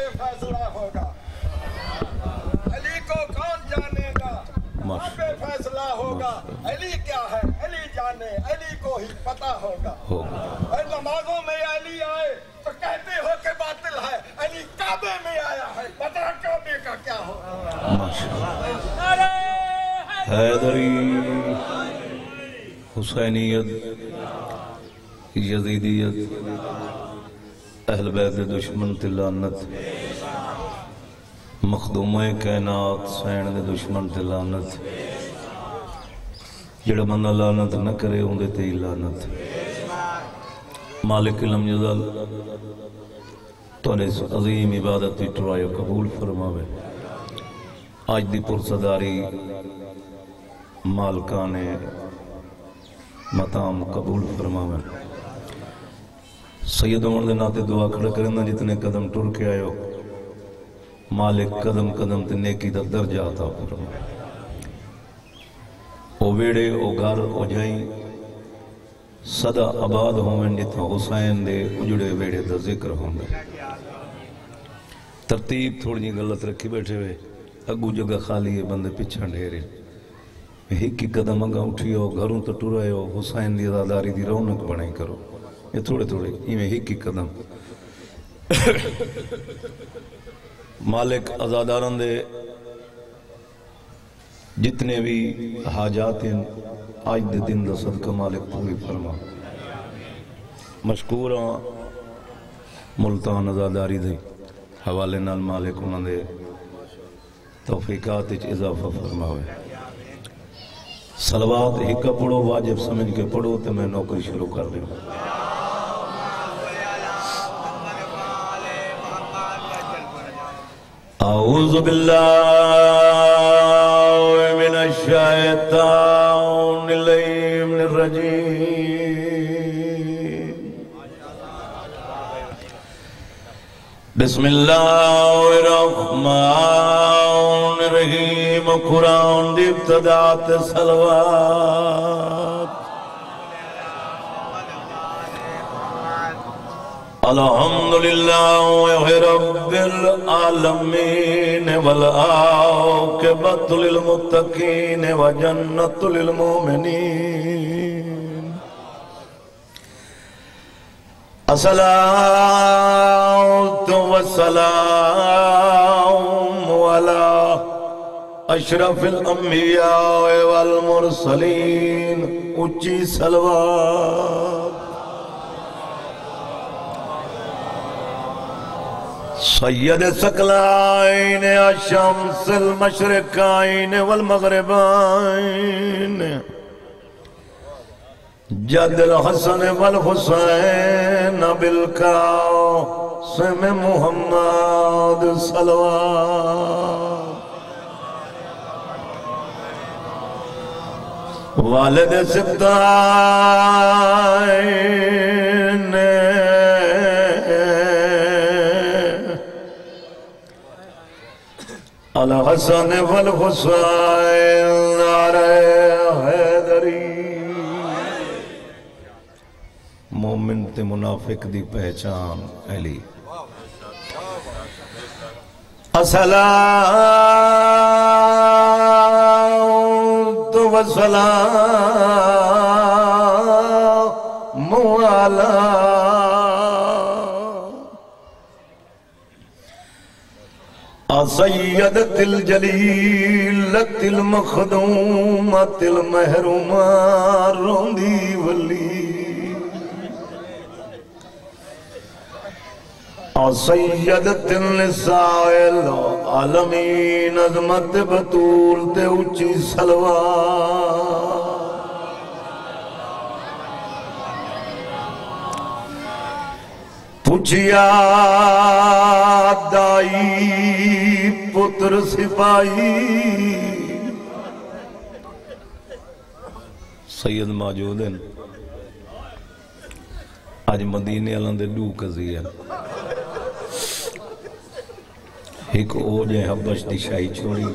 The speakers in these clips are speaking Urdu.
فیصلہ ہوگا علی کو کون جانے گا وہاں پہ فیصلہ ہوگا علی کیا ہے علی جانے علی کو ہی پتہ ہوگا اور نمازوں میں علی آئے تو کہتے ہو کہ باطل ہے علی کعبے میں آیا ہے پتہ کعبے کا کیا ہوگا حیدری حسینیت یزیدیت اہل بیت دشمن تلانت مخدومہ کائنات سین دے دشمن تلانت جڑا بندہ لعنت نہ کرے ہوندے تے لعنت مالک علم جلال تو نے اس عظیم عبادت ٹرائے قبول فرماوے آج دی پرصداری مالکان مطام قبول فرماوے سید عمر دے ناتے دعا کھڑا کرنا جتنے قدم ٹر کے آئے ہو مالک قدم قدم تے نیکی دا درجہ آتا فرمائے او ویڑے او گھر او جائیں صدا آباد ہومن جتنا حسین دے اجڑے ویڑے دا ذکر ہومن ترتیب تھوڑی جی غلط رکھی بیٹھے ہوئے اگو جگہ خالی ہے بندے پچھا ڈھیرے ایک کی قدم اگا اٹھی ہو گھروں تو ٹورائے ہو حسین دی عزاداری دی رونق بڑھائی کرو یہ تھوڑے تھوڑے یہ ایک کی قدم مالک عزاداران دے جتنے بھی حاجات ہیں آج دے دن دا صدقہ مالک پوری فرما مشکورہ ملتان عزاداری دے حوالے نال مالک انہوں نے توفیقات اضافہ فرماوے صلوات ہکا پڑھو واجب سمجھ کے پڑھو تو میں نوکری شروع کر دوں اعوذ باللہ من الشیطان الرجیم بسم اللہ الرحمن الرحیم قرآن دی ابتدات صلوات الحمدللہ رب العالمین والعاقبۃ للمتقین وجنۃ للمؤمنین الصلاۃ والسلام علی اشرف الانبیاء والمرسلین اچھی صلوات سید ثقلین الشمس المشرقین والمغربین جد الحسن والحسین بالقاسم محمد صلوات والد سبتین الحسن والحسین نعرہ حیدری مومن تے منافق دی پہچان علی الصلاۃ والسلام علی سیدت الجلیلت المخدومت المحرومہ روندی ولی سیدت النساء العالمین عظمت بطول تے اچھی صلوات پوچھیا دائی پتر سپاہی سید موجود ہیں آج مدینے علم دے دو قضیہ ایک او جے حبش دی شاہی چھوڑی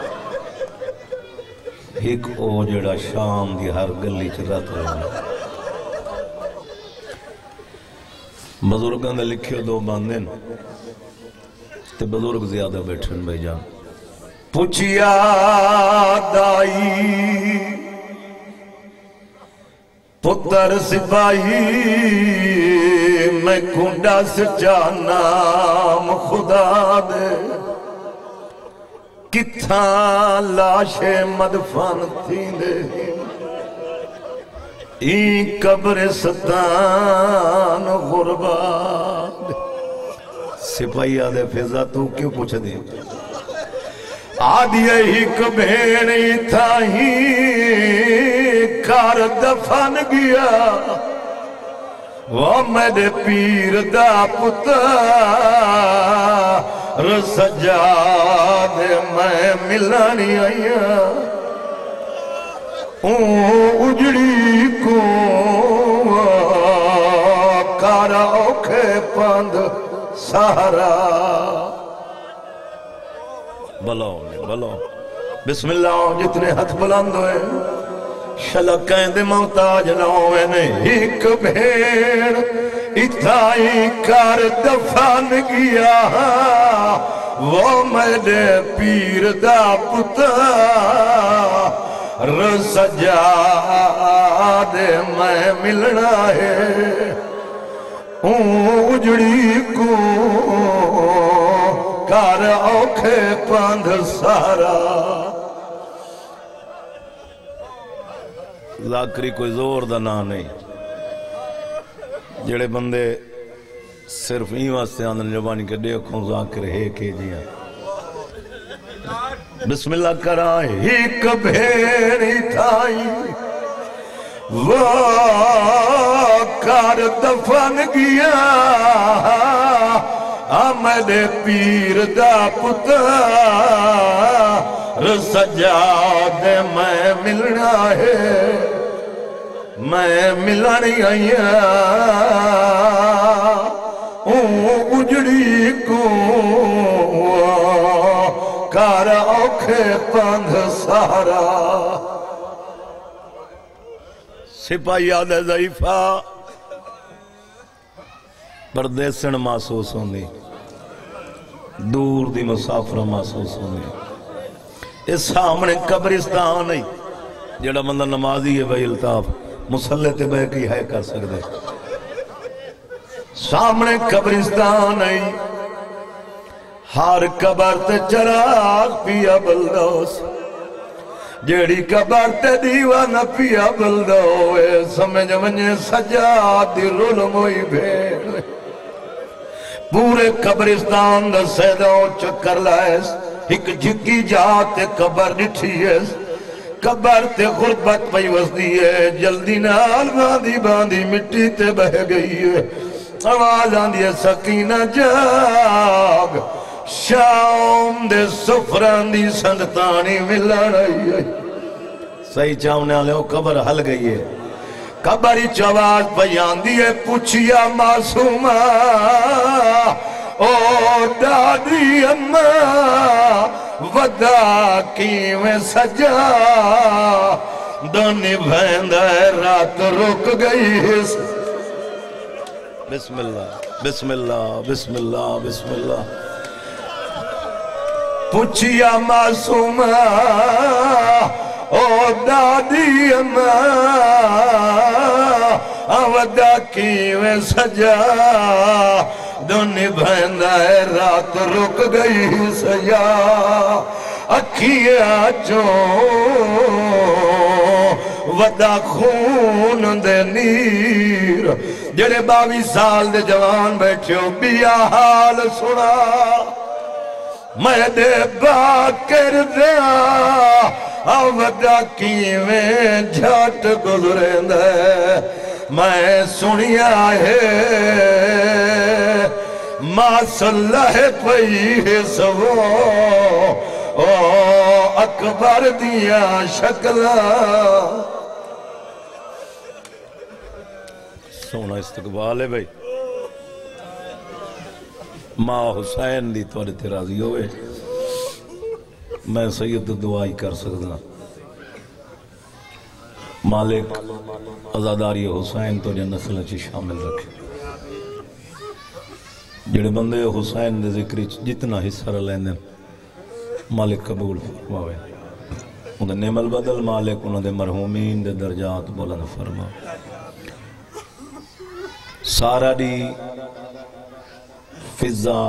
ایک او جڑا شام دی ہر گلی چرات رہا بزرگاں نے لکھے دو باندھن تے بزرگ زیادہ بیٹھن بھائی جان پوچھیا دائی پتر سپاہی میں کنڈا سچا نام خدا دے کتھاں لاشے مدفن تھی دے این قبرستان غربات سپاہی آدھے فیضا تو کیوں پوچھ دی آدھی ایک بھینی تھا ہی کار دفن گیا وہ میرے پیر دا پتر سجاد میں ملانی آیا اجڑی کو کارا اوکھے پاند سہارا بلاؤ بسم اللہ جتنے ہاتھ بلند ہوئے شلقیں دے محتاج نہ ہوئے نے ایک بھیڑ اتائی کار دفن گیا وہ میرے پیر دا پتر سجاد میں ملنا ہے اجڑی کو کار اوکھے پاند سارا ذاکری کوئی زور دا نا نہیں جڑے بندے صرف این واسطے آندن جبانی کے دیکھوں ذاکر ہے کہ جیاں بسم اللہ کرا ایک بھیڑی تھائی وہ کار دفن گیا میرے پیر دا پتر سجاد میں ملنا ہے میں ملانی آیا اجڑی کو کار اوکھے پاند سہارا سپاہی آدھے ضعیفہ پردیسن محسوس ہوندی دور دی مسافرہ محسوس ہوندی اس سامنے قبرستان نہیں جڑا بندہ نمازی ہے بھائی الطاف مسلح تے بے کی ہے کر سکتے سامنے قبرستان نہیں ہر قبر تے چراغ پیا بلدوس جیڑی قبر تے دیوانہ پیا بلدوے سمجھ منجے سجاد دی رول موئی بھیڑ پورے قبرستان دا سیدوں چکر لائس ایک جھکی جاتے قبر نٹھی ہے قبر تے غربت پئی وسدی ہے جلدی نال باندھی مٹی تے بہ گئی ہے آواز آندھی ہے سکینہ جاگ شام دے سفران دی سنگتانی ملن آئی ہے صحیح چاہنے آلے ہو قبر حل گئی ہے قبری چواز بیان دیئے پوچھیا معصومہ او دادی اماں ودا کیویں سجا دونی بھیندہ رات رک گئی بسم اللہ بسم اللہ بسم اللہ بسم اللہ پوچھیا معصومہ او دادی اماں ودا کیویں سجا دونی بھیندہ رات رک گئی سجا اکھیاں چوں ودا خون دے نیر جڑے 22 سال دے جوان بیٹھے ہو بیا حال سنا میں دے باکر دیا ودا کیویں جھٹ گزریں دے میں سنیا ہے ماں صلح پئی سو اکبر دیا شکلا سونا استقبال ہے بھائی ماں حسین دی توڑے تے راضی ہوئے میں سید دعائی کر سکتا مالک ازاداری حسین تو جو نسل چی شامل رکھے جڑے بندے حسین دے ذکر جتنا حصہ لیندے مالک قبول فرماوے انہاں نعم البدل مالک انہاں دے مرحومین دے درجات بلند فرما سارا دی فضا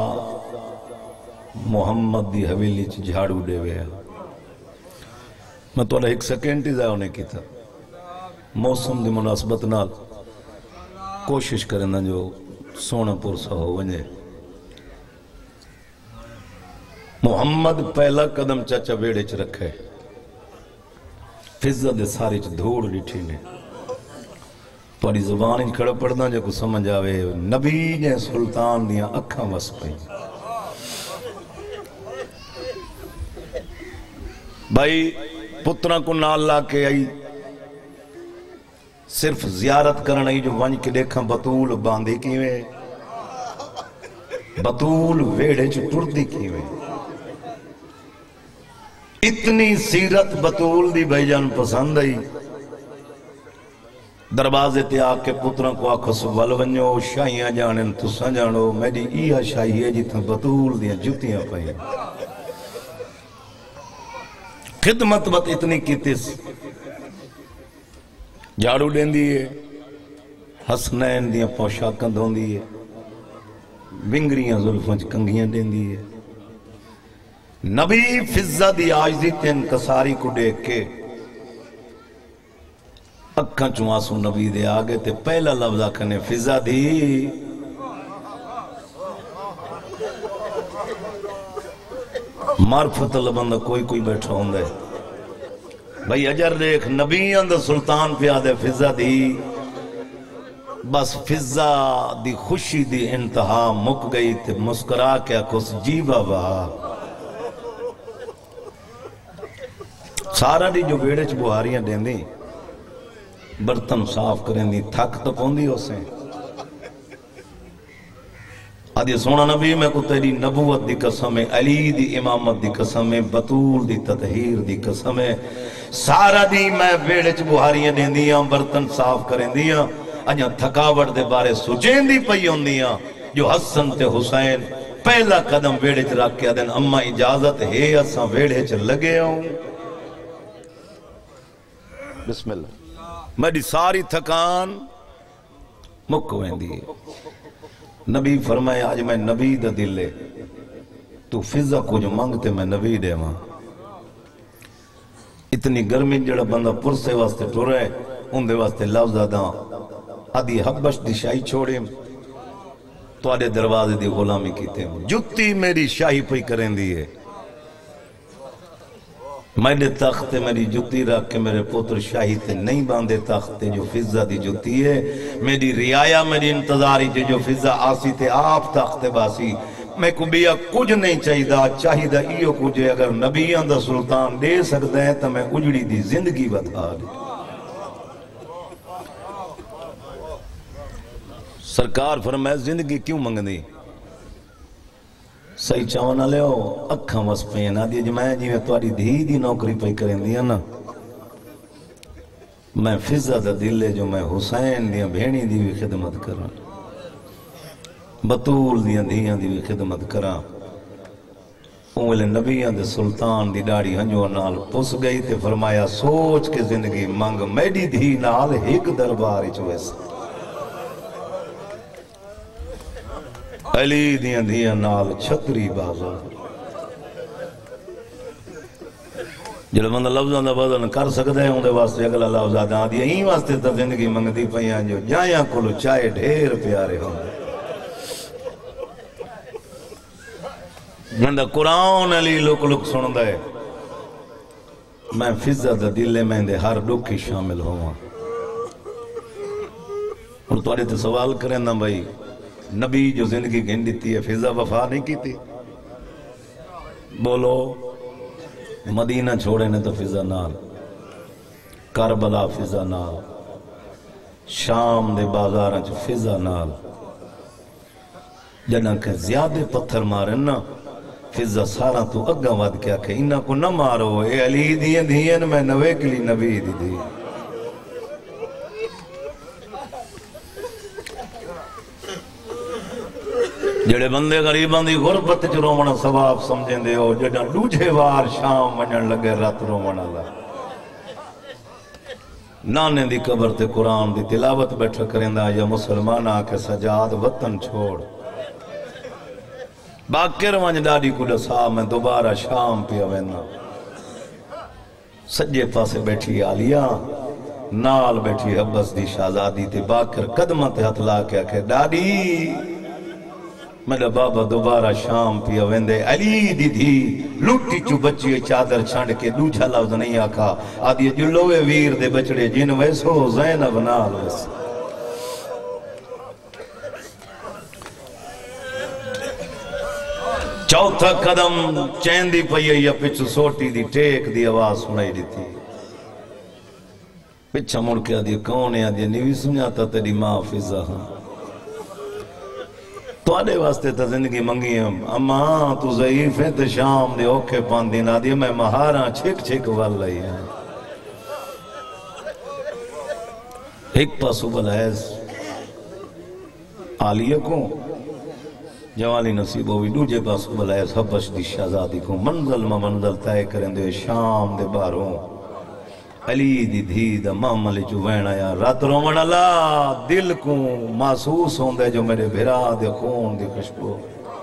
محمد دی حویلی چ جھاڑو دے وے میں تو ایک سیکنڈ ہی ضائع ہونے کی تھا موسم دی مناسبت نال کوشش کرنا جو سونا پرسا ہو ونجے محمد پہلا قدم چاچا بیڑے چ رکھے فضا دے ساری چ دھوڑ ڈٹھی نے پڑی زبان ہی کھڑا پڑھنا جو کو سمجھ آوے نبی نے سلطان دیاں اکھاں وس پئی بھائی پترہ کو نال لا کے آئی صرف زیارت کرنا ہی جو ونج کے دیکھاں بطول باندھی کیویں بطول ویڑے چ ٹردی کیویں اتنی سیرت بطول دی بھائی جان پسند آئی دروازے تے آکے پتروں کو آکھو سوال ونجو شاہیاں جانن تساں جانو میری ایہا شاہی ہے جتنا بطول دیاں جتیاں پائیں خدمت بت اتنی کیتس جھاڑو دین دیئے حسنین دیاں پوشاکاں دھون دیئے بنگریاں زلفنچ کنگیاں دین دیئے نبی فضا دی آجزی تے انکساری کو دیکھ کے اکھاں چواسو نبی دے آگے تے پہلا لفظ آکھنے فضا دی معرفت لبندہ کوئی بیٹھا ہوں دے بھئی اجر دیکھ نبی اندر سلطان پیادے فضا دی بس فضا دی خوشی دی انتہا مک گئی تے مسکرا کیا کس جی بابا سارا دی جو بیڑے چ بہاریاں دیں دی برتن صاف کریں دی تھک تو پوندی ہو سے آدھی سونا نبی میں کو تیری نبوت دی قسم ہے علی دی امامت دی قسم ہے بطول دی تطہیر دی قسم ہے سارا دی میں بیڑے چ بہاریاں دیں دیاں برتن صاف کریں دیاں اجاں تھکاوٹ دے بارے سوچیں دی پئی ہوں دیاں جو حسن تے حسین پہلا قدم بیڑے چ رکھ کے دن اما اجازت ہے اساں بیڑے چ لگے ہوں بسم اللہ میری ساری تھکان مک ویندی ہے نبی فرمائے آج میں نبی دا دل لے تو فضا کو جو مانگتے میں نبی دے ماں اتنی گرمی جڑا بندہ پرسے واسطے ٹورے ان دے واسطے لفظ آدھاں آدھی حبش دی شاہی چھوڑے تو آدھے دروازے دی غلامی کیتے ہیں جتی میری شاہی پئی کریں دیئے میں نے تخت میری جتی رکھ کے میرے پتر شاہی تے نہیں باندھے تخت جو فضا دی جتی ہے میری رعایا میری انتظاری جو فضا آسی تے آپ تخت باسی میں کو بیا کچھ نہیں چاہیدہ ایو کچھ اگر نبیان دا سلطان دے سکتا ہے تو میں اجڑی دی زندگی بتا دی سرکار فرمائے زندگی کیوں منگ دی صحیح چاہونا لے ہو اکھاں وس پینا دی جمائے جی میں تواری دھی دی نوکری پہ کریں دیا نا میں فضا دا دل لے جو میں حسین دیا بھینی دی بھی خدمت کرا بطول دیا دھیاں دی بھی خدمت کرا اولے نبیان دے سلطان دی ڈاڑی ہنجو نال پس گئی تے فرمایا سوچ کے زندگی مانگ میڈی دھی نال ایک درباری چویسا علی دیاں دیاں نال چھتری بازا جلے بندہ لفظاں دا بدن کر سکتے ہیں ان دے واسطے اگلا لفظ آدھا دیا ہی واسطے تا زندگی منگتی پہیاں جو جائیاں کلو چائے ڈھیر پیارے ہوں جندہ قرآن علی لک سن دے میں فضا دا دلے میں دے ہر ڈوکی شامل ہوں اور تو آڑے تے سوال کریں نا بھائی نبی جو زندگی گھن دیتی ہے فضا وفا نہیں کی تھی بولو مدینہ چھوڑے نے تو فضا نال کربلا فضا نال شام دے بازاراں چ فضا نال جنہاں کہ زیادہ پتھر مارن نا فضا سارا تو اگاں ود کیا کہ انہاں کو نہ مارو اے علی دیئے دیئے میں نوے کلی نبی دی دی جڑے بندے غریباں دی غربت چ رومنا ثواب سمجھیں دے ہو جڑا دوجھے وار شام ونجن لگے رات رومنا لا نانے دی قبر تے قرآن دی تلاوت بیٹھا کرندا یا مسلمان آ کے سجاد وطن چھوڑ باکر ونج ڈاڈی کو دسا میں دوبارہ شام پیا وینا سجے پاسے بیٹھی آلیا نال بیٹھی حبس دی شہزادی تے باکر قدمہ تے ہتھ لا کے آکھے ڈاڈی میرا بابا دوبارہ شام پیا ویندے علی دی دھی لوٹی چو بچی چادر چھانڈ کے دوجھا لفظ نہیں آکھا آدھی جلوے ویر دے بچڑے جن ویسو زینب نال ویسو چوتھا قدم چیندی پئی یا پچھو سوٹی دی ٹیک دی آواز سنائی دی تھی پچھا مڑ کے آدھی کون ہے آدھی نیوی سنیاتا تیری ماں فضا ہاں تو آدھے واسطے تا زندگی منگی ہم اما تو ضعیف ہے تو شام دے اوکھے پاندین آدھی میں مہاراں چھک چھک والائی ہیں ایک پاسو بلائز آلیہ کو جوالی نصیب ہوئی دوجے پاسو بلائز حبش دی شہزادی کو منزل میں منزل تائے کریں دے شام دے باروں علی دی دھی دا معاملے جو وینا یا رات رومن اللہ دل کو محسوس ہوں دے جو میرے بھرا دے خون دی خوشبو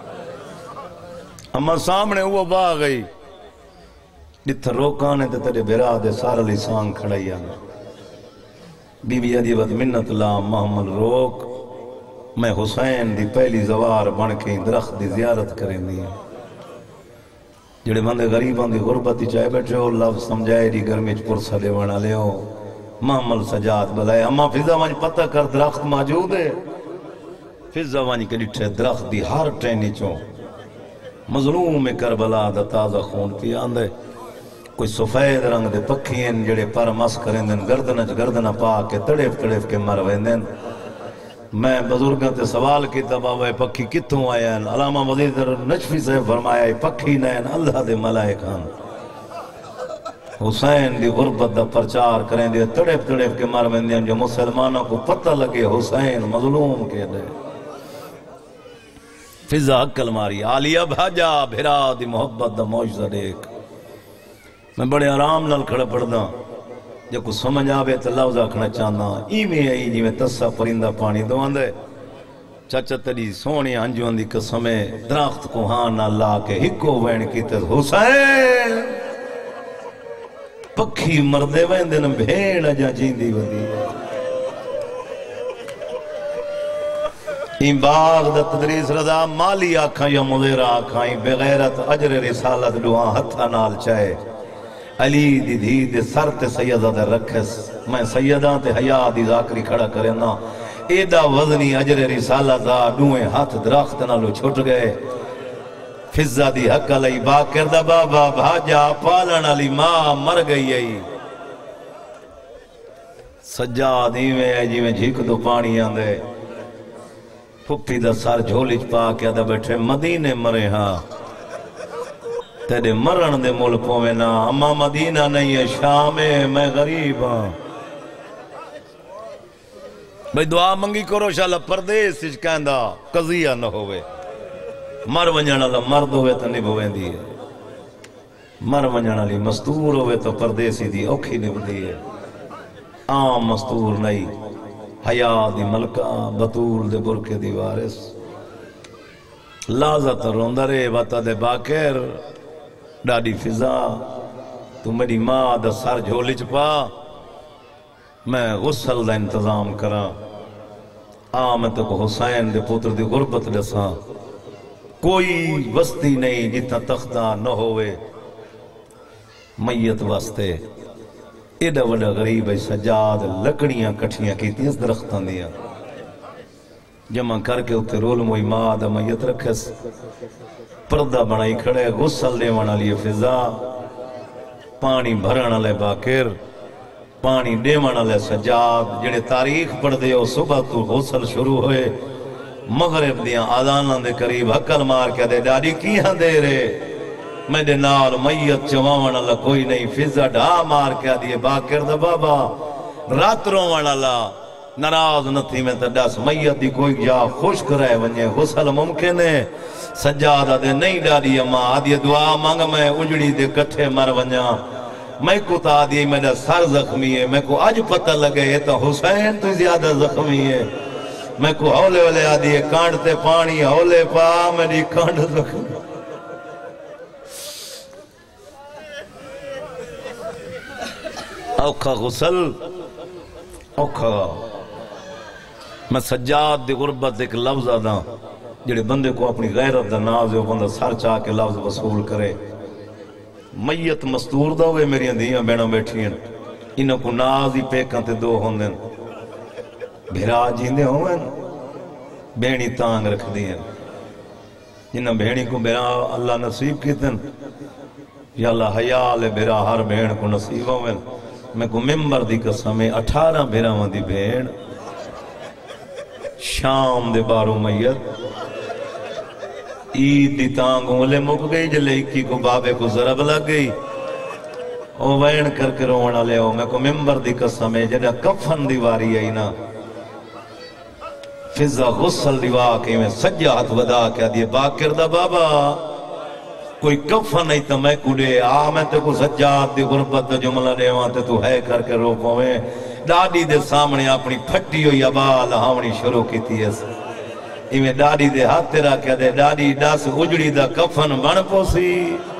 اما سامنے وہ با گئی جتھا روکانے تے تیرے بھرا دے سارا لسان کھڑائی آنا بی بی عدیبت منت اللہ محمد روک میں حسین دی پہلی زوار بن کے درخت دی زیارت کریں دیا جڑے بندے غریبان دی غربتی چاہے بیٹھے ہو لفظ سمجھائے دی گرمی پرسا دے وانا لے ہو محمل سجاد بلائے اما فضا وانج پتہ کر درخت موجود ہے فضا وانج کے ڈٹھے درخت دی ہر ٹینی چوں مظلوم کربلا دا تازہ خون پی آندے کوئی سفید رنگ دے پکھین جڑے پر مس کریں دن گردنہ پا کے تڑیف کے مر ویندن میں بزرگاں تے سوال کی بابا پکھی کتوں آیا ہیں علامہ وزیر نجفی سے فرمایا پکھی نین اللہ دے ملائکان حسین دی غربت دا پرچار کریں دے تڑیف کے مر ویندن جو مسلمانوں کو پتہ لگے حسین مظلوم کے دے فضا عقل ماری آلیہ بھاجا بھرا دی محبت دا معجزہ دیکھ میں بڑے آرام نال کھڑا پڑھدا جو کو سمجھ آوے تو لفظ آکھنا چاہنا ایمیں آئی جی میں تسا پرندہ پانی دو آندے چاچا تری سونی انجوان دی قسمے درخت کو ہاں نہ لا کے ہکو وین کی تے حسین پکھی مردے وین دن بھیڑ جا جیندی ودی این باغ دا تدریس رضا مالی آکھاں یا مضیر آکھاں بغیرت عجر رسالت دعا ہتھا نال چاہے علی دی دھی دے سر تے سیدہ دے رکھس میں سیدہ تے حیاء دی ذاکری کھڑا کرنا ایدہ وزنی عجر رسالہ دا دوئے ہاتھ درخت نالو چھٹ گئے فضا دی حق علی باکر دا بابا بھاجا پالن علی ماں مر گئی ہے سجاد ایویں ہے جی میں جھک دو پانی آندے پھپی دا سر جھولج پا کے دا بیٹھے مدینے مرے ہاں تیرے مرن دے ملکوں میں نا اما مدینہ نہیں ہے شام ہے میں غریب ہاں بھئی دعا منگی کرو شاءاللہ پردیس سچ کہندہ قضیہ نہ ہوئے مر ونجن اللہ مرد ہوئے تو نب ہوئے دی ہے مر ونجن اللہ مستور ہوئے تو پردیسی دی اوکھی نب دی ہے عام مستور نہیں حیاء دی ملکہ بطول دے برکے دی وارث لازت روندرے وطا دے باکر ڈاڈی فضا تو میری ماں دا سر جھولی چپا میں غسل دا انتظام کرا میں تو حسین دے پوتر دی غربت دسا کوئی وستی نہیں جتنا تختہ نہ ہوئے میت واسطے ایڈا وڈا غریب ہے سجاد لکڑیاں کٹھیاں کی تیز درختان دیا جمع کر کے اتھے رول موئی ماں دا میت رکھس پردہ بنائی کھڑے غسل دے وانا لیے فضا پانی بھرنا لے باکر پانی دے وانا لے سجاد جڑے تاریخ پڑھ دے ہو صبح تو غسل شروع ہوئے مغرب دیاں آدانہ دے قریب حکل مار کے دے ڈاڈی کیاں دے رے میں دے نال میت چوانا لے کوئی نہیں فضا ڈھا مار کے دے باکر دا بابا رات روان اللہ ناراض نہ تھی میں تا دس میت دی کوئی جا خوش کرائے ونجے غسل ممکن ہے سجادہ دے نہیں ڈاری اما آدھی دعا مانگ میں اجڑی دے کٹھے مر ونجا میں کو تا آدھی میرا سر زخمی ہے میں کو آج پتہ لگے یہ تا حسین تو زیادہ زخمی ہے میں کو ہولے ہولے آدھی کانڈتے پانی ہولے پا میری کانڈ زخمی اوکھا غسل اوکھا میں سجاد دی غربت ایک لفظ آدھا جڑے بندے کو اپنی غیرت دا ناز ہے وہ بندہ سر چاہ کے لفظ وصول کرے میت مستور دا ہوئے میری اندیاں بینا بیٹھی ہیں انہوں کو ناز ہی پیکاں تے دو ہوندن بھیرا جیندے ہوئے بینی تانگ رکھ دیں جنہ بینی کو بھیرا اللہ نصیب کیتن یا اللہ حیال بھیرا ہر بین کو نصیب ہوئے میں کو ممبر دی قسم 18 بھیراں دی بین شام دے بارو میت عید دی تانگوں لے مک گئی جلے 21 کو بابے کو ضرب لگ گئی او وین کر کے رونا لے ہو میں کو ممبر دی قسم ہے جدہ کفن دیواری آئی نا فضا غسل دی واقعی میں سجاد ودا کیا دیئے باکر دا بابا کوئی کفن نہیں تا میں کڑے میں تے کو سجاد دی غربت دا جملہ دے وہاں تے تو ہے کر کے رو پویں ڈاڈی دے سامنے اپنی پھٹی ہوئی ابال ہاونی شروع کی تھی ایمیں ڈاڈی دے ہاتھ تیرا کیا دے ڈاڈی ڈاس اجڑی دا کفن بن پوسی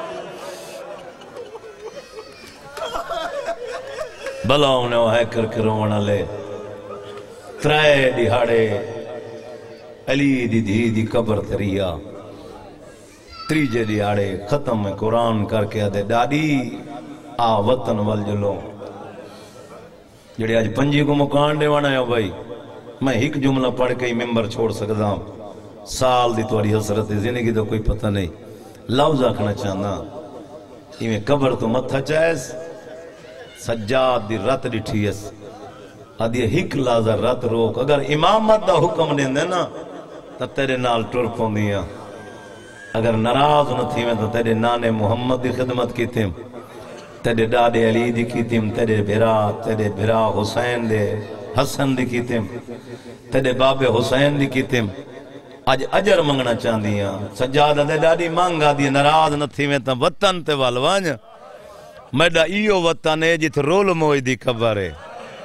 بلا انہیں وہ ہے کر کے رونا لے ترائے دیہاڑے علی دی دی دی قبر تریا تریجے دیہاڑے ختم قرآن کر کے دے ڈاڈی آ وطن والجلو جڑے آج پنجی کو مکان دے وانا ہے بھائی میں ایک جملہ پڑھ کے ہی ممبر چھوڑ سکتا ہوں سال دی تواری حسرت زندگی تو کوئی پتہ نہیں لفظ آکھنا چاہنا میں قبر تو متھا چاہیس سجاد دی رت ڈٹھیس آدھی ایک لازہ رت روک اگر امامت دا حکم دیں دے نا تو تیرے نال ٹر پوندیاں اگر ناراض نہ تھی میں تو تیرے نانے محمد دی خدمت کی تیم تیرے ڈاڈے علی دی کی تیم تیرے بھرا حسین دے حسن دی کی تیم تیرے باب حسین دی کی تیم آج اجر منگنا چاندیاں سجادہ دے ڈاڈی مانگا دی ناراض نہ تھی میں تو وطن تے والوانج میڈا ایو وطن ہے جت رول موئی دی قبر ہے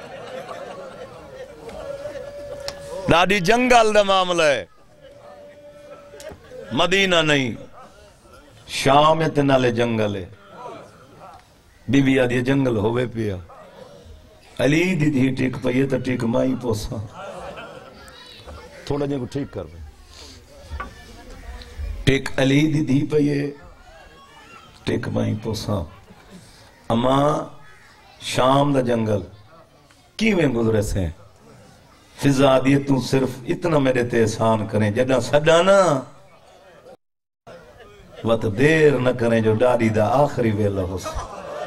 ڈاڈی جنگل دا معاملہ ہے مدینہ نہیں شام اتنالے جنگل ہے بی بی آدھی جنگل ہوئے پیا علی دی دی ٹھیک پئیے تا ٹھیک مائی پوسا تھوڑا جن کو ٹھیک کر رہے ٹھیک علی دی دی پئیے ٹھیک مائی پوسا اما شام دا جنگل کیویں گزرے سے فضا دیئے تو صرف اتنا میرے تے احسان کریں جڑا سڈانا وقت دیر نہ کریں جو ڈاڈی دا آخری ویلہ ہو سا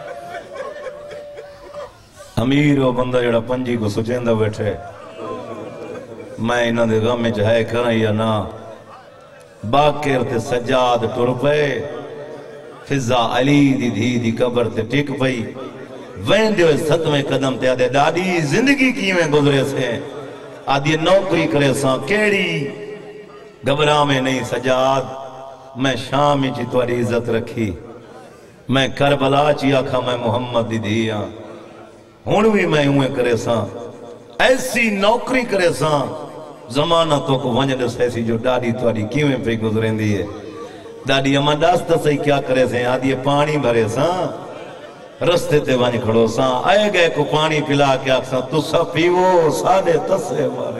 امیر و بندہ جڑا پنجی کو سچیندہ بیٹھے میں انہاں دے غم میں چاہے کریں یا نا باکر تے سجاد ٹر پے فضا علی دی دی دی قبر تے ٹک پئی وین دیو ستویں قدم تے آدھے ڈاڈی زندگی کی میں گزرے سے آدھی نوکری کرے ساں کیڑی گھبرا میں نہیں سجاد میں شامی چی تواری عزت رکھی میں کربلا چی آکھا میں محمد دی دیا ہونوی میں ہوئے کرے ساں ایسی نوکری کرے ساں زمانہ تو کو ونجد سے ایسی جو ڈاڈی تواری کیویں پہ گزرین دی ہے ڈاڈی اما داستا سے کیا کرے ساں آدھی پانی بھرے ساں رستے تے ونج کھڑو ساں آئے گئے کو پانی پلا کے آکھ ساں تو سا پیو سادے تسے مارے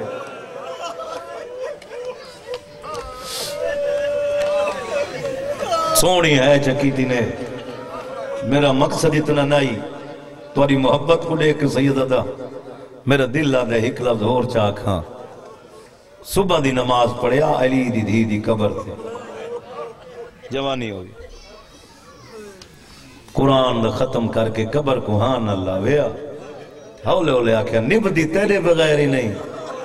سونی ہے چکیتی نے میرا مقصد اتنا نہیں تواری محبت کو لے کے سیدہ دا میرا دل آدھے ایک لفظ اور چاکھاں صبح دی نماز پڑھیا علی دی دی دی قبر تھے جوانی ہوئی قرآن دا ختم کر کے قبر کو ہاں اللہ ویا ہولے ہولے آکھیا نب دی تیرے بغیر ہی نہیں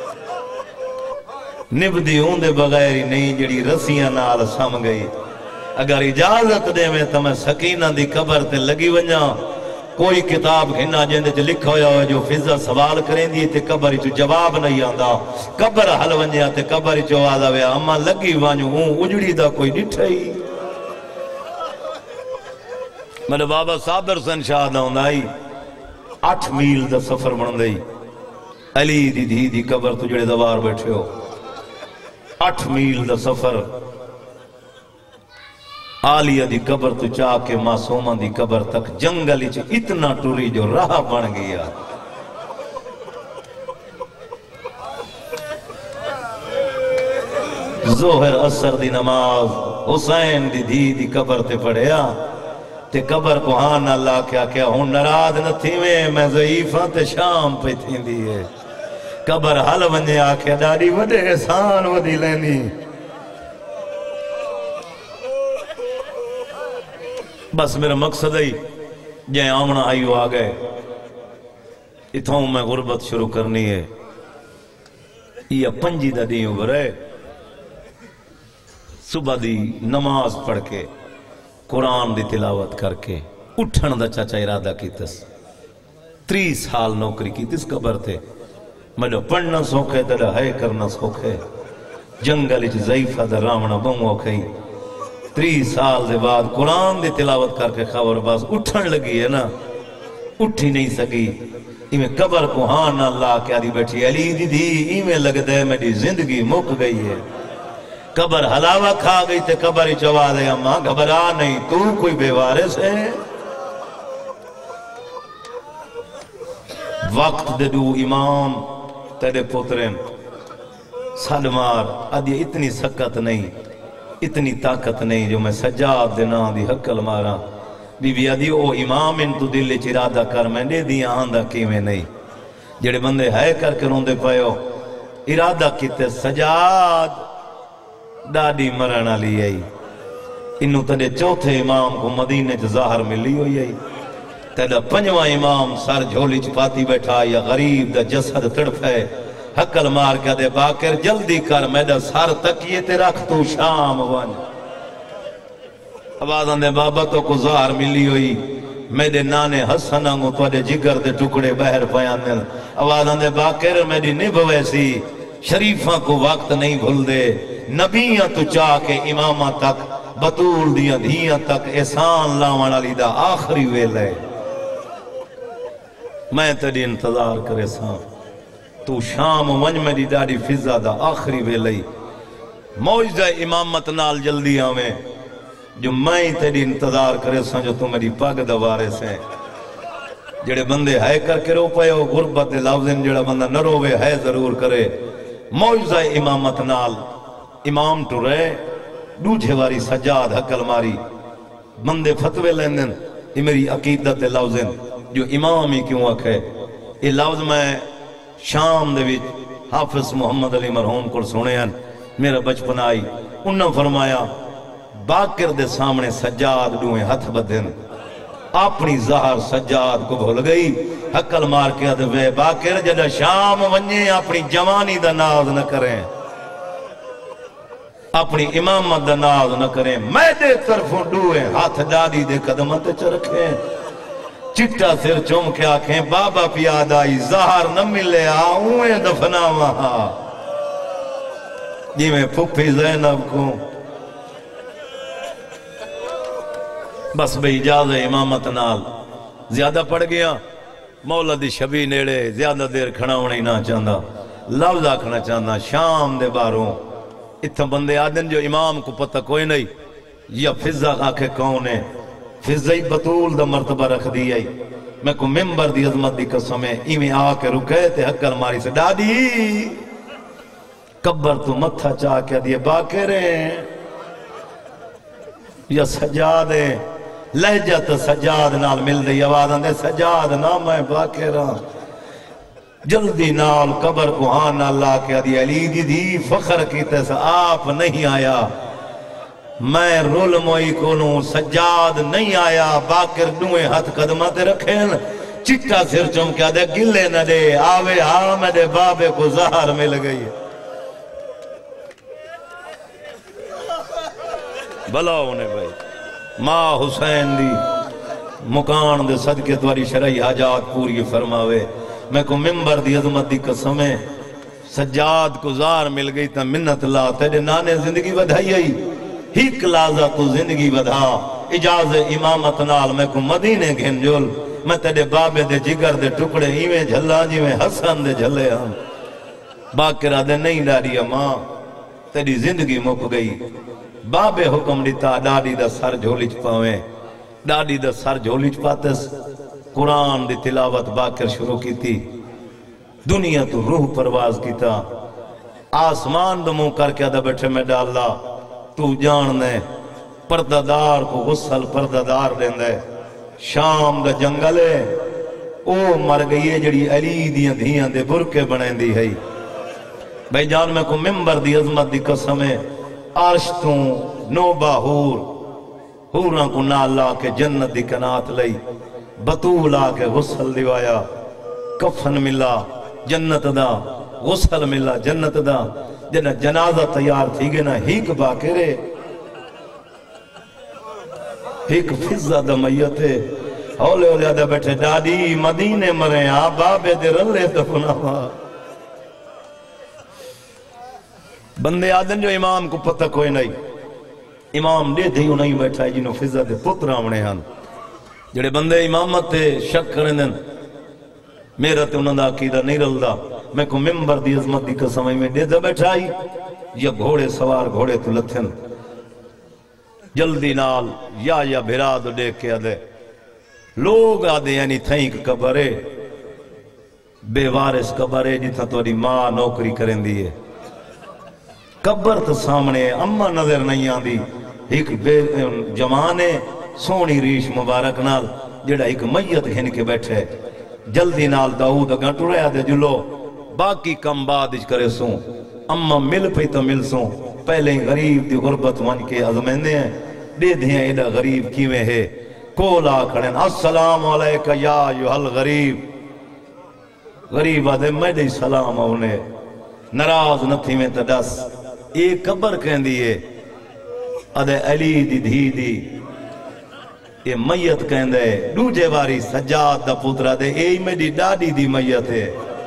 نب دی ہوں دے بغیر ہی نہیں جڑی رسیاں نال سم گئی اگر اجازت دے میں تو میں سکینہ دی قبر تے لگی ونجا کوئی کتاب گھنا جندے چ لکھا ہویا ہو جو فضا سوال کریں دی تے قبر چ جواب نہیں آندا قبر حل ونجیا تے قبر چ آدا ویا اما لگی وانجو ہوں اجڑی دا کوئی ڈٹھا ہی میرے بابا صابر حسین شاہ دا ہوندا 8 میل دا سفر بن دئی علی دی دھی دی قبر تو جڑے دوار بیٹھے ہو 8 میل دا سفر آلیہ دی قبر تو چاہ کے معصومہ دی قبر تک جنگلی چ اتنا ٹوری جو راہ بن گیا ظہر اثر دی نماز حسین دی دھی دی قبر تے پڑھیا تے قبر کو ہاں نہ لا کیا ہوں نراد نہ تھی میں ضعیفاں تے شام پہ تھی دیئے قبر حل ونجے آکھیا ڈاڑی وڈے احسان ودی لینی بس میرا مقصد ہے جائیں آمنا آئیو آگئے اتھاؤں میں غربت شروع کرنی ہے یہ 5 دا دیں اوبر ہے صبح دی نماز پڑھ کے قرآن دی تلاوت کر کے اٹھن دا چاچا ارادہ کی تس 3 سال نوکری کی تس قبر تھے میں پڑھنا سوکھے تڑا ہے کرنا سوکھے جنگل اچھ ضعیفہ دا رامنا بمو کھئی 3 سال دے بعد قرآن دی تلاوت کر کے خبر باز اٹھن لگی ہے نا اٹھی نہیں سکی ایمیں قبر کو ہاں نہ اللہ کیا دی بیٹھی علی دی دی ایمیں لگ دے میری زندگی مک گئی ہے قبر حلاوہ کھا گئی تے قبر ہی چوا دے اماں گھبرا نہیں تو کوئی بے وارث ہے وقت دے دو امام تیرے پترین سلمار ادھی اتنی سکت نہیں اتنی طاقت نہیں جو میں سجاد دینا دی حقل مارا بی بی ادھی او امام ان تو دل چرادہ کر میں نے دیا آندہ کی میں نہیں جڑے بندے ہے کر کے روندے پائے ہو ارادہ کیتے سجاد ڈاڈی مرنا لی آئی انہوں تیرے چوتھے امام کو مدینے چ ظاہر ملی ہوئی آئی تیرے 5واں امام سر جھولی چپاتی بیٹھا یا غریب دا جسد تڑپ ہے حقل مار کے دے باکر جلدی کر میڈا سر تکیے تے رکھ تو شام ون آوازاں دے بابا تو کو ظاہر ملی ہوئی میرے نانے حسن آنگو تو دے جگر دے ٹکڑے بہر پیاندن آوازاں دے باکر میری نب ویسی شریفاں کو وقت نہیں بھول دے نبیاں تو چاہ کے امامہ تک بطول دیاں دھیاں تک احسان لاوانا لیدہ آخری ویلے میں تیری انتظار کرے ساں تو شام ونج میری ڈاڑی فضا دا آخری ویلے موجزہ امامت نال جلدی آویں جو میں تیری انتظار کرے ساں جو تو میری پاگ دوارے سے جڑے بندے ہے کر کے رو پائے ہو غربت لفظیں جڑا بندہ نہ روے ہے ضرور کرے موجزہ امامت نال امام تو رہے دوجھے واری سجاد حقل ماری بندے فتوے لیندن یہ میری عقیدت لفظیں جو امام ہی کیوں اکھے یہ لفظ میں شام دے وچ حافظ محمد علی مرحوم کو سنے ہیں میرا بچپن آئی انہوں فرمایا باکر دے سامنے سجاد دوئیں ہتھ بدھن اپنی ظاہر سجاد کو بھول گئی حقل مار کے ادھوے باکر جدہ شام ونجے اپنی جوانی دا ناز نہ کریں اپنی امامت دا ناز نہ کریں میں دے طرفوں ڈوئیں ہاتھ ڈاڑی دے قدمت چرکھیں چٹا سر چوم کے آکھیں بابا پیاد آئی ظاہر نہ ملے آؤں دفنا وہاں جی میں پھپی زینب کو بس بھئی اجازہ امامت نال زیادہ پڑ گیا مولا دی شبی نیڑے زیادہ دیر کھڑا ہونا ہی نہ چاہتا لفظ آکھنا چاہتا شام دے باروں اتھا بندے آدن جو امام کو پتہ کوئی نہیں یا فضا آکھے کون ہے فضائی بطول دا مرتبہ رکھ دی آئی میں کو ممبر دی عظمت دی قسم ہے ایمیں آکے رکھے تے حقل ماری سے ڈاڈی قبر تو متھا چاہ کے دیئے باکریں یا سجادیں لہجت سجاد نال مل دی آوازاں دے سجاد نام ہے باکران جلدی نال قبر کو ہاں نہ لا کے دی علی دی دی فخر کی تیسا آپ نہیں آیا میں رول موئی کونوں سجاد نہیں آیا باکر دوئیں ہاتھ قدمات رکھیں چٹا سر چم کیا دے گلے نہ دے آوے ہاں میرے بابے کو ظاہر مل گئی بھلا ہونے بھائی ماں حسین دی مکان دے صدقے تواری شرعی حاجات پوری فرماوے میں کو ممبر دی عظمت دی قسمیں سجاد کو زار مل گئی تا منت لا تیرے نانے زندگی بدھائی آئی ہیک لازہ تو زندگی بدھا اجاز امامت نال میں کو مدینے گھن جول میں تیرے بابے دے جگر دے ٹکڑے ہیویں جھلا جیویں حسن دے جھلے ہم باکرہ دے نہیں ڈاری ماں تیری زندگی مک گئی بابے حکم دیتا ڈاڈی دا سر جھولیچ پاویں ڈاڈی دا سر جھولیچ پاتس قرآن دی تلاوت باکر شروع کی تھی دنیا تو روح پرواز کی تا آسمان دموں کر کے آدھا بیٹھے میں ڈالا تو جاننے پردادار کو غسل پردادار دیں دے شام دا جنگلے او مر گئی ہے جڑی علی دیاں دھیاں دے برکے بنیں دی ہے بھائی جان میں کو ممبر دی عظمت دی قسمیں عرش تو نوبہ حوراں کو نالا کے جنت دی کنات لئی بطول آکے غسل دیوایا کفن ملا جنت دا غسل ملا جنت دا جنہ جنازہ تیار تھی گے نا ہیک باکرے ہیک فضہ دا میتے ہولے ہولے آدھا بیٹھے ڈاڈی مدینے مرے بابے دے رلے دفنا ہوا بندے آدن جو امام کو پتہ کوئی نہیں امام دے دھیو نہیں بیٹھا ہے جنہوں فضہ دے پتر آمنے ہاں جڑے بندے امامت تے شک کریں دن میرا تے انہوں دا عقیدہ نہیں رلدا میں کو ممبر دی عظمت دی قسمیں میں دے دا بیٹھائی یا گھوڑے سوار گھوڑے تو لتھن جلدی نال یا بھراد دیکھ کے آدھے لوگ آدھے یعنی تھینک قبرے بے وارث قبرے جتنا توڑی ماں نوکری کریں دیئے قبر تو سامنے اممہ نظر نہیں آندی ایک جوانے سونی ریش مبارک نال جڑا ایک میت گھن کے بیٹھے جلدی نال داؤد اگاں ٹوریا دے جلو باقی کم بادش کرے سوں اممہ مل پہ تو مل سوں پہلے غریب دی غربت من کے عظمندے ہیں دے دیں ایڈا غریب کیویں ہے کولا کھڑیں السلام علیکہ یا ایوہل غریب غریب آدھے میں دے سلام آنے نراز نتھی میں تدس ایک قبر کہن دیئے آدھے علی دی دھی دی یہ میت کہن دے دوجے باری سجاد دا پترہ دے اے میری ڈاڈی دی میت ہے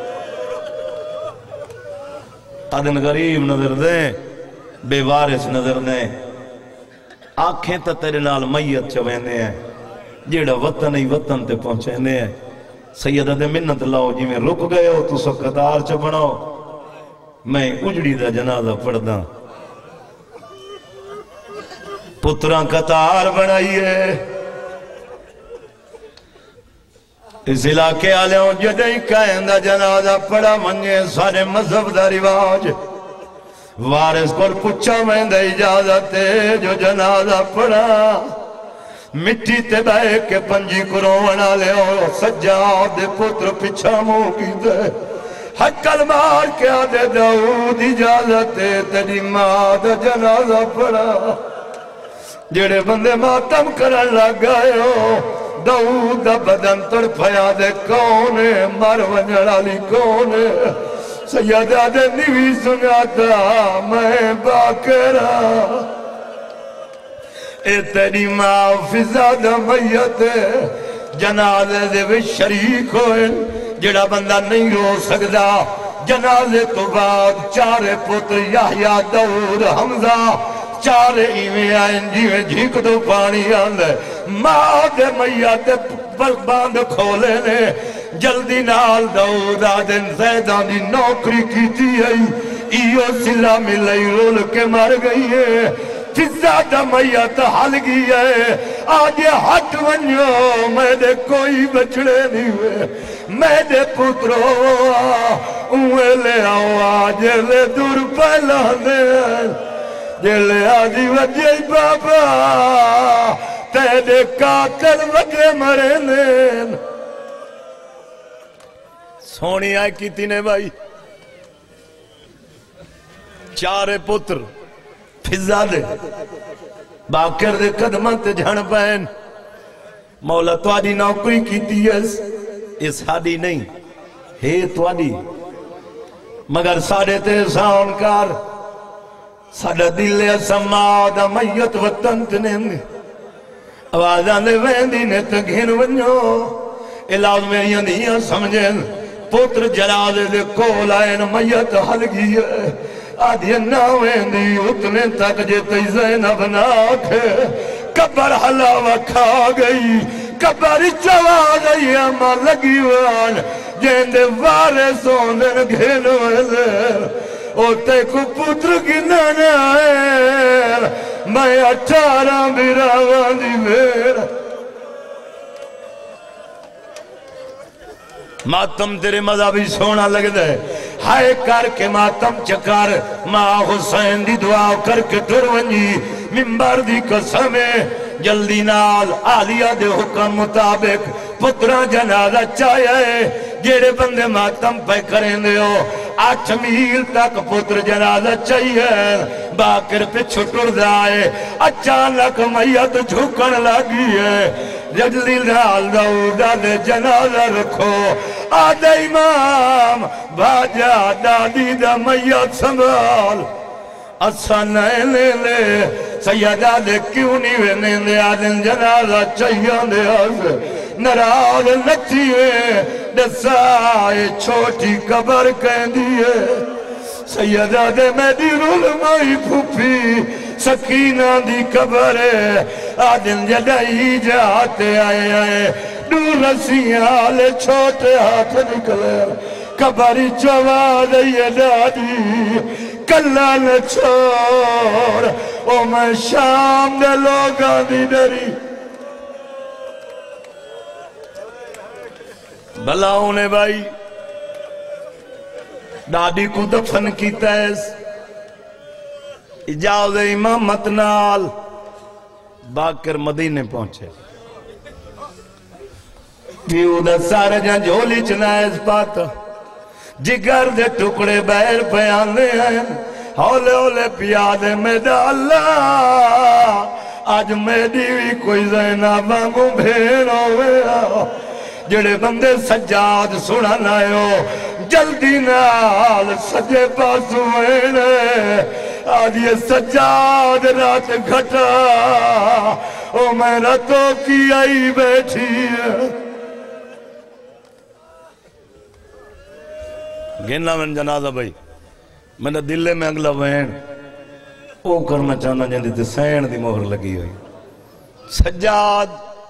آدھن غریب نظر دیں بے وارث نظر دیں آنکھیں تا تیرے نال میت چویندے ہیں جیڑا وطن ہی وطن تے پہنچیندے ہیں سیدہ دے منت لاؤ جی میں رک گئے ہو تو سب قطار چ بناؤ میں اجڑی دا جنازہ پڑھ دا پتران قطار بنائیے اس علاقے آلے ہوں جدیں کہیں دا جنازہ پڑھا منجے سارے مذہب دا رواج وارث کو پچھا میں دا اجازت ہے جو جنازہ پڑھا مٹی تے بے کے پنجی کرونا لے ہو سجاد دے پتر پچھا مو کی دے حقل مار کے آدھے داؤد اجازت ہے تیری ماں دا جنازہ پڑھا جڑے بندے ماتم کرن لگ گئے ہو داؤد دا بدن تڑپیا دے کون ہے مر ونجڑالی کون ہے سیدہ دے نیوی سناتا میں باکرہ اے تیری ماں فضا دا میت جنازے دے وچ شریک ہوئے جڑا بندہ نہیں رو سکدا جنازے تو بعد چارے پتر یحییٰ داؤد حمزہ چارے ایویں آئیں جیویں جھیک دو پانی آندے ماں دے میت باندھ کھولے نے جلدی نال داؤد آدن زیدان دی نوکری کی تھی ایو سلا ملئی رول کے مر گئی ہے فضا دا میت حل گئی ہے آج ہٹ ونیو میں دے کوئی بچڑے نہیں ہوئے میں دے پترو اوے لے آؤ آج لے دور پہلا دے جلے آجی وجہ بابا تے دے قاتل وجہ مرے نین سونی آئے کی تینے بھائی چارے پتر فضا دے باکر دے قدمہ تے جھن پہن مولا تواری نوکری کی تیس اس حادی نہیں ہے تواری مگر ساڑے تے ساؤنکار ساڑا دل سما دا میت وطن تنین آوازاں دے ویندی نے تے گھن ونجو علاج میری اندیاں سمجھیں پتر جنازے دے کول آئے میت ہل گئی ہے آدھی ناویں دی اتنے تک جے تی زینب ناکھے قبر حلاوہ کھا گئی قبر چوا گئی اما لگی وان جیندے وارے سوندن گھن وزر اوتے کو پتر کی نانائر میں 18 بیراوان دی میرا ماتم تیرے مذہبی سونا لگ دے ہائے کر کے ماتم چکر ماں حسین دی دعا کر کے ٹر ونجی ممبر دی قسمیں جلدی نال آلیہ دے حکم مطابق پترہ جنازہ چاہیے جیڑے بندے ماتم پہ کریں دے ہو 8 میل تک پتر جنازہ چاہیے باکر پہ چھٹر دائے اچانک میت جھکن لگی ہے جلدی نال داؤدہ دے جنازہ رکھو آدھے امام بھاجا دادی دا میت سنبھال اسا نئے لے لے سیدہ دے کیوں نہیں وینے دے آدھن جنازہ چاہیے دے آسے نراز نچیے دسائے چھوٹی قبر کہن دیئے سیدہ دے میڈی رولمائی پھوپی سکینہ دی قبر ہے آدھن جدائی جاتے آئے آئے دور رسیاں لے چھوٹے ہاتھ نکلے قبری چوا دئیے دادی کلہ نہ چھوڑ او میں شام دے لوگاں دی ڈری بھلاؤں نے بھائی دادی کو دفن کی تیز اجازت امامت نال باکر مدینے پہنچے پیو دا سارے جان جھولی چنائز پاتا جگر دے ٹکڑے بیر پہ آنے ہیں ہولے ہولے پیادے میں دا اللہ آج میں دیوی کوئی زینب مانگو بھین ہوئے جڑے بندے سجاد سنا نائے ہو جلدی نال سجے پاس ہوئے آج یہ سجاد رات گھٹا او میں راتوں کی آئی بیٹھی ہے گھننا من جنازہ بھائی میں نے دلے میں اگلا وین او کرنا چاہنا جاندی تے سین دی مہر لگی ہوئی سجاد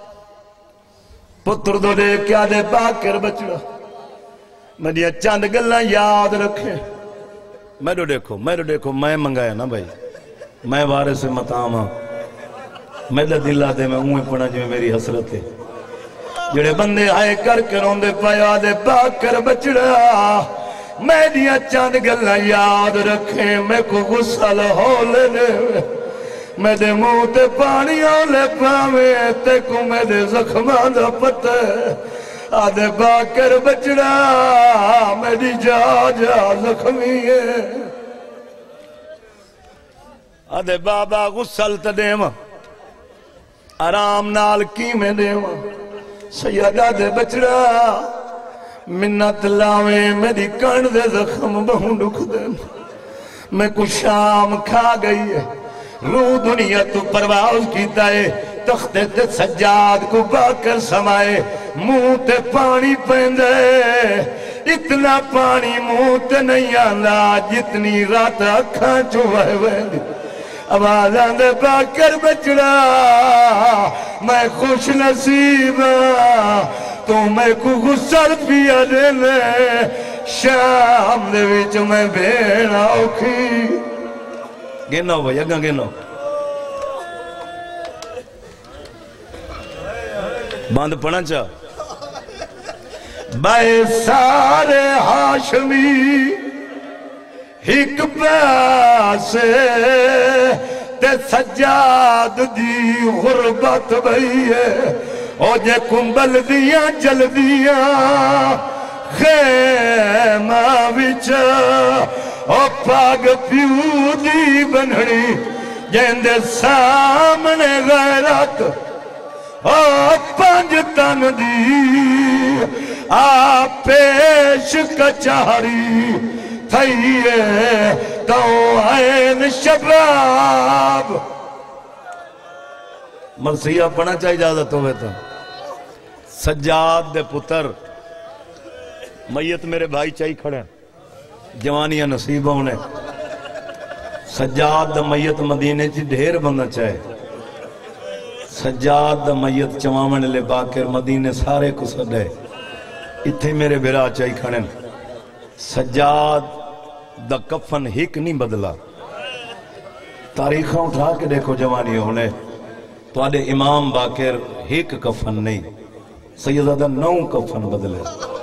پتر دو دے کیا دے باکر بچڑا میں دیا چاند گلنا یاد رکھے میں دیکھو میں منگایا نا بھائی میں وارے سے مطاما میں دلہ دے میں اوہیں پڑھا جو میری حسرت ہے جڑے بندے آئے کر کے روندے پایا دے باکر بچڑا میں دیا چاند گلنا یاد رکھیں میں کو غسل ہو لینے میں دے منہ تے پانی آلے پاویں تے کو میں دے زخمان دا پتہ آدھے باکر بچڑا میں دی جا زخمی ہے آدھے بابا غسل تے دیما آرام نال کی میں دیما سیدہ دے بچڑا منت لاویں میری کن دے زخم بہن ڈکھ دے میں کچھ شام کھا گئی ہے روح دنیا تو پرواز کیتا ہے تخت تے سجاد کو باکر سمائے منہ تے پانی پہندے اتنا پانی منہ تے نہیں آندا جتنی رات اکھاں چوہے ویندی آوازاں دے باکر بچڑا میں خوش نصیب تو میں کو غسل پیا دینے شام دے وچ میں بھیڑا اوکھی گنو بھائی اگاں گنو باندھ پڑھنا چاہ بے سارے ہاشمی ایک پیاسے تے سجاد دی غربت بھئی ہے او جے کمبل دیاں جل دیاں خیمہ وچا او پاگ پیو دی بنڑی جیندے سامنے غیرت او پانج تن دی آپ پیش کچاری تھئیے تو عین شباب مرثیہ پڑھنا چاہیے اجازت ہوئے تو سجاد دے پتر میت میرے بھائی چاہی کھڑے جوانیاں نصیب ہونے سجاد دا میت مدینے چی ڈھیر بندہ چاہے سجاد دا میت چوامن لے باکر مدینے سارے کو سڈے اتھے میرے بھرا چاہی کھڑے سجاد دا کفن ہک نہیں بدلا تاریخاں اٹھا کے دیکھو جوانی ہونے تو آدھے امام باکر ہک کفن نہیں سیدہ دا 9 کفن بدلے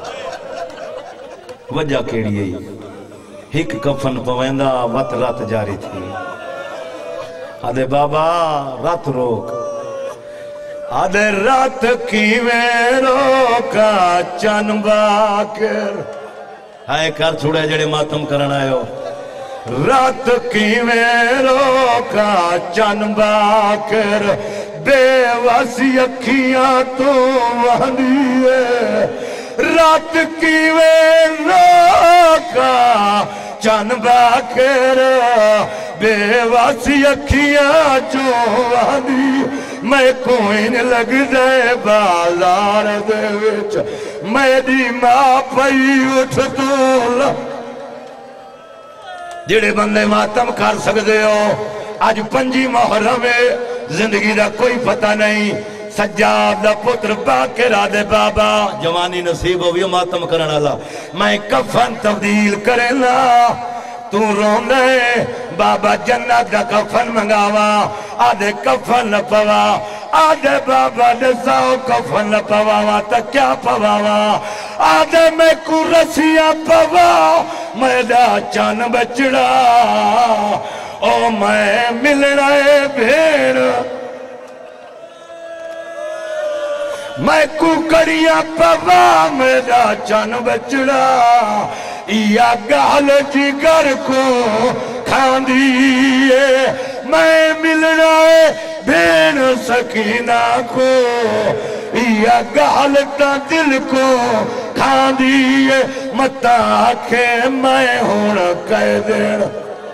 وجہ کیڑی ہے ہک کفن پویندہ وط رات جاری تھی آدھے بابا رات روک آدھے رات کیویں روکا چن باکر آئے کر چھوڑے جڑے ماتم کرن آئے ہو رات کیویں روکا چن باکر بے واسی اکھیاں تو وہنیے رات کیویں روکا چن باکر بے واسی اکھیاں جو وہنی میں کوئی نہیں لگ جائے بازار دے وچ میری ماں پئی اٹھ دولا جڑے بندے ماتم کر سکتے ہو آج 5 محرم زندگی دا کوئی پتہ نہیں سجاد دا پتر باکر آدھے بابا جوانی نصیب ہوئی ماتم کرنا اللہ میں کفن تبدیل کرنا تو رونے بابا جنت دا کفن منگاوا آدھے کفن پوا آدھے بابا نساؤ کفن پواوا تا کیا پواوا آدھے میں کو رسیاں پوا میں دا چان بچڑا او میں ملنا بھیڑ میں کو کڑیاں پوا میں دا چان بچڑا یا گال جگر کو کھان دیئے میں ملنا بھیڑ سکینہ کو یا گال تا دل کو کھان دیئے متا آکھے میں ہونا کہہ دینا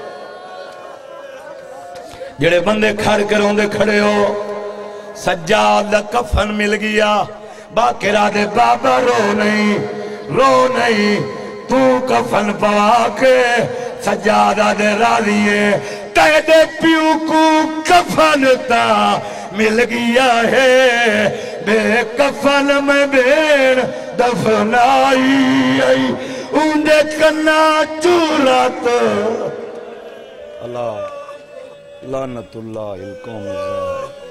جڑے بندے کھڑ کر ہوندے کھڑے ہو سجاد دا کفن مل گیا باکر آدھے بابا رو نہیں تو کفن پوا کے سجاد آدھے راضیے تیدے پیو کو کفن تا مل گیا ہے بے کفن میں بین دفنائی اندے کنا چورات اللہ لعنت اللہ القوم الظالم